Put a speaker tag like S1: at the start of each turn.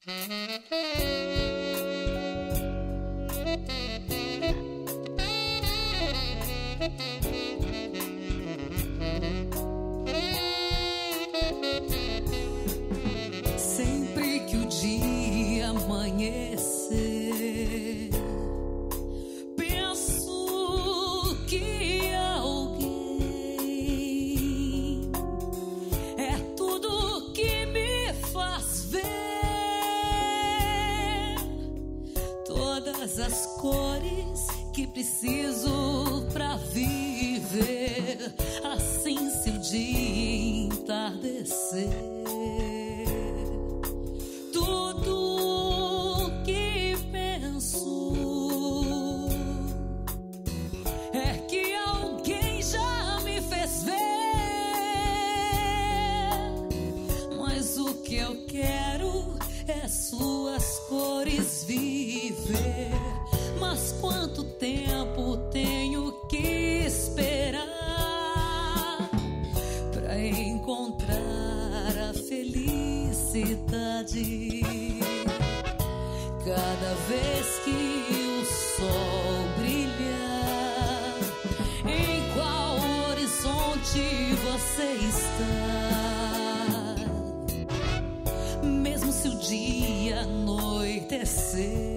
S1: Sempre que o dia amanhecer, penso que alguém é tudo que me faz ver todas as cores que preciso pra viver. Assim, se o dia entardecer, tudo que penso é que alguém já me fez ver. Mas o que eu quero é suas cores viver. Mas quanto tempo tenho que esperar pra encontrar a felicidade? Cada vez que o sol brilhar, em qual horizonte você está? Mesmo se o dia anoitecer,